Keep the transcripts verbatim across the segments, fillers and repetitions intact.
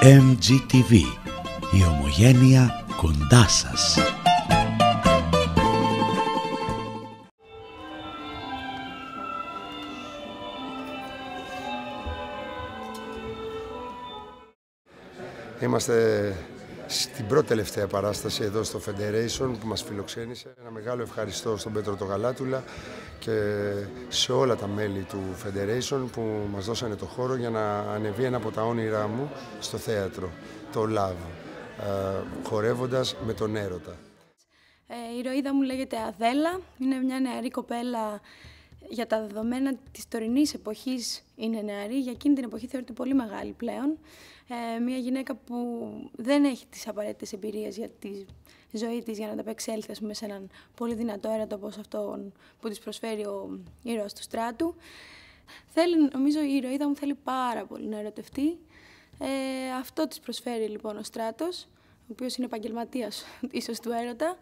εμ τζι τι βι, η ομογένεια κοντά σας. Είμαστε στην πρώτη τελευταία παράσταση εδώ στο Federation που μας φιλοξένησε. Ένα μεγάλο ευχαριστώ στον Πέτρο το Γαλάτουλα και σε όλα τα μέλη του Federation που μας δώσανε το χώρο για να ανεβεί ένα από τα όνειρά μου στο θέατρο, το Love, χορεύοντας με τον έρωτα. Ε, η ηρωίδα μου λέγεται Αδέλα, είναι μια νεαρή κοπέλα. Για τα δεδομένα της τωρινής εποχής είναι νεαρή, για εκείνη την εποχή θεωρείται πολύ μεγάλη πλέον. Ε, μια γυναίκα που δεν έχει τις απαραίτητες εμπειρίες για τη ζωή της για να ανταπεξέλθει, ας πούμε, σε έναν πολύ δυνατό έρωτα όπως αυτόν που της προσφέρει ο ήρωας του στράτου. Θέλει, νομίζω η ηρωίδα μου θέλει πάρα πολύ να ερωτευτεί. Ε, αυτό της προσφέρει λοιπόν ο στράτος, ο οποίος είναι επαγγελματίας ίσως του έρωτα.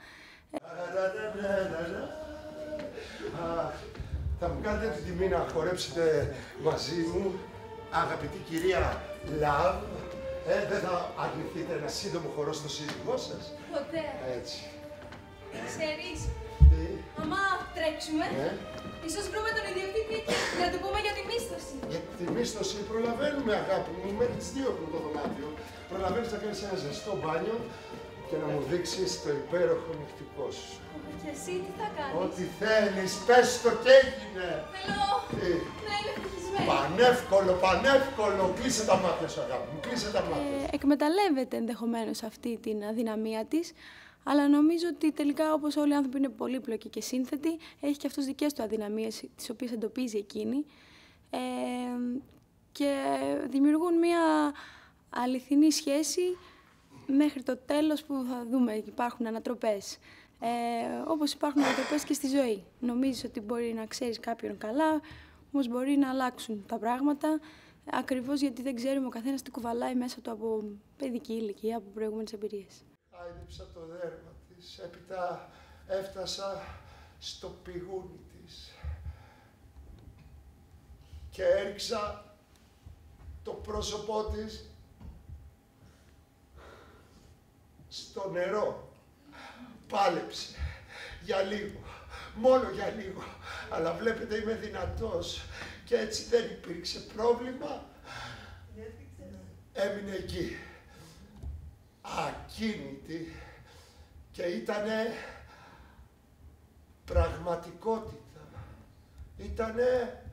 Θα μου κάνετε την τιμή να χορέψετε μαζί μου, αγαπητή κυρία Love. Ε, δεν θα αρνηθείτε ένα σύντομο χορό στο σύζυγό σας? Ποτέ. Έτσι. Ξέρεις, Τι? άμα τρέξουμε, Ε? ίσως βρούμε τον ιδιοκτήτη να του πούμε για τη μίσθωση. Για τη μίσθωση προλαβαίνουμε, αγάπη μου, μέχρι τις δύο έχουμε το δωμάτιο. Προλαβαίνεις να κάνεις ένα ζεστό μπάνιο και να μου δείξεις το υπέροχο νυχτικό σου. Και εσύ τι θα κάνεις? Ό,τι θέλεις, πες το και έγινε. Θέλω Τι? να είμαι ευτυχισμένη. Πανεύκολο, πανεύκολο. Κλείσε τα μάτια σου, αγάπη μου, κλείσε τα μάτια σου. Ε, εκμεταλλεύεται ενδεχομένως αυτή την αδυναμία της, αλλά νομίζω ότι τελικά, όπως όλοι οι άνθρωποι είναι πολύπλοκοι και σύνθετοι, έχει και αυτός δικές του αδυναμίες, τις οποίες εντοπίζει εκείνη, ε, και δημιουργούν μια αληθινή σχέση μέχρι το τέλος που θα δούμε. Υπάρχουν ανατροπές. Ε, όπως υπάρχουν ανατροπές και στη ζωή. Νομίζεις ότι μπορεί να ξέρεις κάποιον καλά, όμως μπορεί να αλλάξουν τα πράγματα, ακριβώς γιατί δεν ξέρουμε ο καθένας τι κουβαλάει μέσα του από παιδική ηλικία, από προηγούμενες εμπειρίες. Άιδεψα το δέρμα της, έπειτα έφτασα στο πηγούνι της και έριξα το πρόσωπό της στο νερό. Πάλεψε για λίγο, μόνο για λίγο, αλλά βλέπετε είμαι δυνατός και έτσι δεν υπήρξε πρόβλημα. Έμεινε εκεί, ακίνητη, και ήτανε πραγματικότητα, ήτανε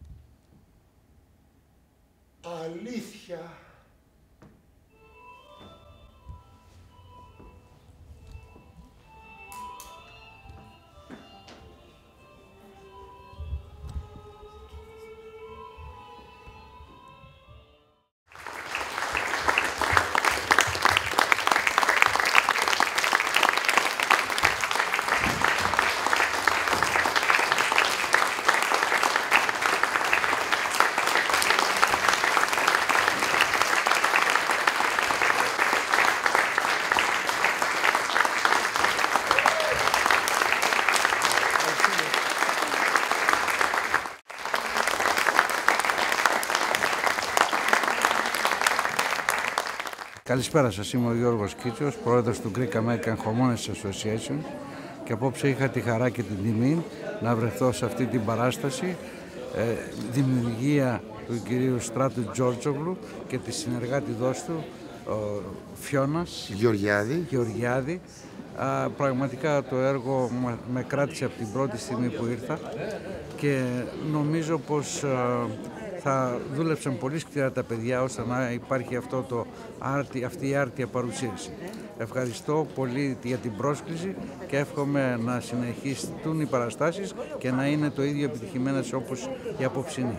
αλήθεια. Καλησπέρα σας, είμαι ο Γιώργος Κίτσος, πρόεδρος του Greek American Hormones Association, και απόψε είχα τη χαρά και την τιμή να βρεθώ σε αυτή την παράσταση, ε, δημιουργία του κυρίου Στράτου Τζόρτζογλου και τη συνεργάτη δός του, ο Φιώνας Γεωργιάδη. Γεωργιάδη. Α, πραγματικά το έργο με κράτησε από την πρώτη στιγμή που ήρθα και νομίζω πως α, θα δούλεψαν πολύ σκληρά τα παιδιά ώστε να υπάρχει αυτό το άρτη, αυτή η άρτια παρουσίαση. Ευχαριστώ πολύ για την πρόσκληση και εύχομαι να συνεχιστούν οι παραστάσεις και να είναι το ίδιο επιτυχημένες όπως η απόψινή.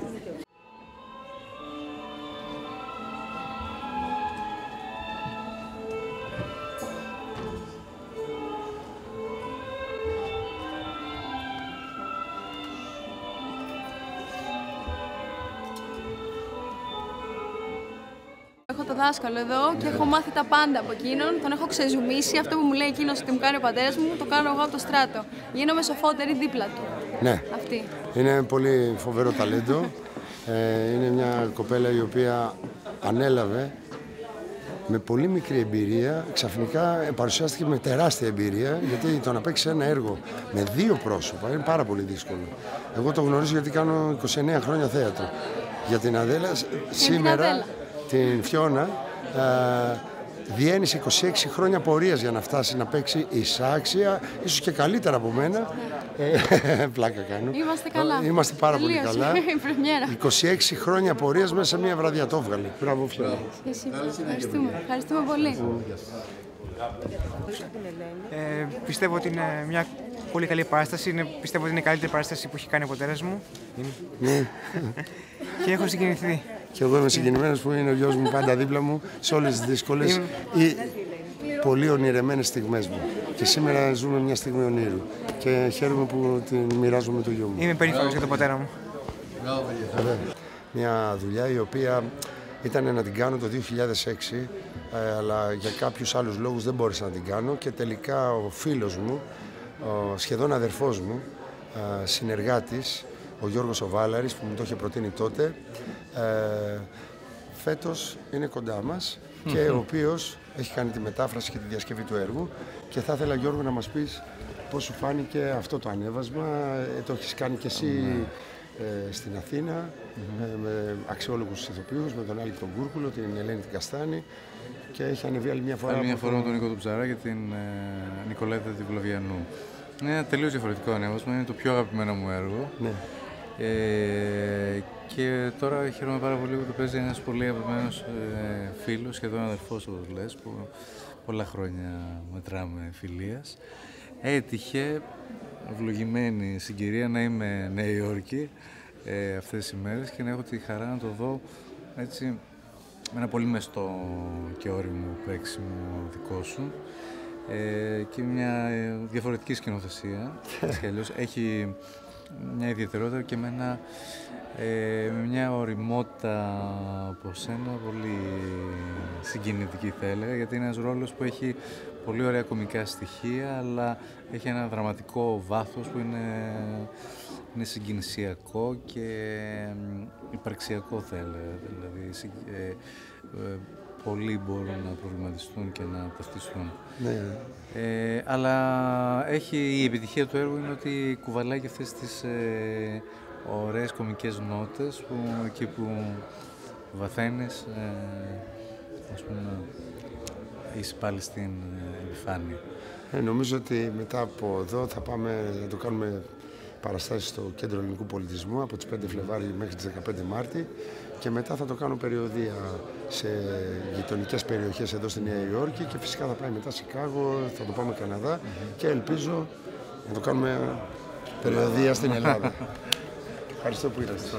Έχω το δάσκαλο εδώ και έχω μάθει τα πάντα από εκείνον. Τον έχω ξεζουμίσει. Αυτό που μου λέει εκείνος ότι μου κάνει ο πατέρας μου, το κάνω εγώ από το στράτο. Γίνομαι σοφότερη δίπλα του. Ναι. Αυτή. Είναι πολύ φοβερό ταλέντο. ε, είναι μια κοπέλα η οποία ανέλαβε με πολύ μικρή εμπειρία, ξαφνικά παρουσιάστηκε με τεράστια εμπειρία, γιατί το να παίξει ένα έργο με δύο πρόσωπα είναι πάρα πολύ δύσκολο. Εγώ το γνωρίζω γιατί κάνω είκοσι εννέα χρόνια θέατρο. Για την Αδέλα, σήμερα την Φιώνα, διένυσε είκοσι έξι χρόνια πορείας για να φτάσει να παίξει εισάξια, ίσως και καλύτερα από μένα. Ε, πλάκα κάνω. Είμαστε καλά. Είμαστε πάρα πολύ καλά. Η είκοσι έξι χρόνια πορείας μέσα σε μια βραδιά το έβγαλε. Μπράβο, Φιώνα. Ευχαριστούμε. Ευχαριστούμε πολύ. Ε, πιστεύω ότι είναι μια πολύ καλή παράσταση. Είναι, πιστεύω ότι είναι η καλύτερη παράσταση που έχει κάνει ο πατέρας μου. Ναι. Και έχω συγκινηθεί. Και εγώ είμαι συγκινημένος που είναι ο γιος μου πάντα δίπλα μου σε όλες τις δύσκολες ή πολύ ονειρεμένες στιγμές μου. Και σήμερα ζούμε μια στιγμή ονείρου. Και χαίρομαι που την μοιράζομαι με το γιο μου. Είμαι περήφανος για τον πατέρα μου. Μια δουλειά η οποία ήταν να την κάνω το δύο χιλιάδες έξι, αλλά για κάποιους άλλους λόγους δεν μπόρεσα να την κάνω και τελικά ο φίλος μου, ο σχεδόν αδερφός μου, συνεργάτης, ο Γιώργος ο Βάλαρης που μου το είχε προτείνει τότε, ε, φέτος είναι κοντά μας και ο οποίος έχει κάνει τη μετάφραση και τη διασκευή του έργου και θα ήθελα, Γιώργο, να μας πεις πώς σου φάνηκε αυτό το ανέβασμα. Ε, το έχεις κάνει κι εσύ ε, στην Αθήνα ε, με αξιόλογους ηθοποιούς, με τον Άλη τον Κούρκουλο, την Ελένη την Καστάνη και έχει ανεβεί άλλη μια φορά. Άλλη μια φορά με τον Νίκο του Ψαρά και την ε, Νικολέτα την Βλαβιανού. Είναι ένα τελείως διαφορετικό ανέβασμα, είναι το πιο αγαπημένο μου έργο. Ναι. Ε, και τώρα χαίρομαι πάρα πολύ που το παίζει ένας πολύ αγαπημένος ε, φίλος, σχεδόν αδερφός όπως λες, που πολλά χρόνια μετράμε φιλίας. Έτυχε, ευλογημένη συγκυρία, να είμαι Νέα Υόρκη ε, αυτές τις ημέρες και να έχω τη χαρά να το δω έτσι με ένα πολύ μεστό και όριμο παίξιμο δικό σου ε, και μια διαφορετική σκηνοθεσία. Έχει μια ιδιαιτερότητα και με, ένα, ε, με μια ωριμότητα από σένα πολύ συγκινητική θα έλεγα, γιατί είναι ένας ρόλος που έχει πολύ ωραία κωμικά στοιχεία αλλά έχει ένα δραματικό βάθος που είναι, είναι συγκινησιακό και υπαρξιακό θα έλεγα, δηλαδή ε, ε, πολλοί μπορούν να προβληματιστούν και να ταυτιστούν. Ναι. Ε, αλλά έχει, η επιτυχία του έργου είναι ότι κουβαλάει και αυτές τις ε, ωραίες κωμικές νότες που εκεί που βαθαίνεις, ε, ας πούμε, είσαι πάλι στην ε, επιφάνεια. Ε, νομίζω ότι μετά από εδώ θα πάμε να το κάνουμε παραστάσεις στο Κέντρο Ελληνικού Πολιτισμού από τις πέντε Φλεβάρι μέχρι τις δεκαπέντε Μάρτη και μετά θα το κάνω περιοδία σε γειτονικές περιοχές εδώ στη Νέα Υόρκη και φυσικά θα πάει μετά Σικάγο, θα το πάμε Καναδά mm-hmm. και ελπίζω να το κάνουμε περιοδία στην Ελλάδα. Ευχαριστώ που ήρθατε.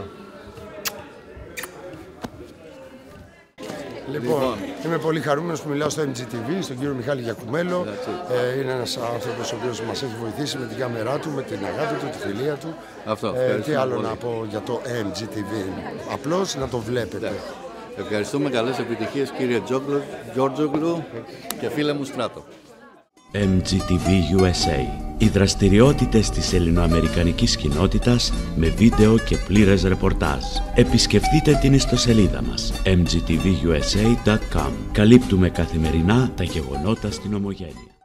Λοιπόν, είμαι πολύ χαρούμενος που μιλάω στο εμ τζι τι βι, στον κύριο Μιχάλη Γιακουμέλο. Ε, είναι ένας άνθρωπος ο οποίος μας έχει βοηθήσει με την κάμερά του, με την αγάπη του, τη φιλία του. Αυτό, ε, τι άλλο πολύ να πω για το εμ τζι τι βι, απλώς να το βλέπετε. Ευχαριστούμε, καλές επιτυχίες κύριε Τζόρτζογλου και φίλε μου Στράτο. εμ τζι τι βι γιου ες έι. Οι δραστηριότητες της ελληνοαμερικανικής κοινότητας με βίντεο και πλήρες ρεπορτάζ. Επισκεφτείτε την ιστοσελίδα μας εμ τζι τι βι γιου ες έι τελεία κομ. Καλύπτουμε καθημερινά τα γεγονότα στην Ομογένεια.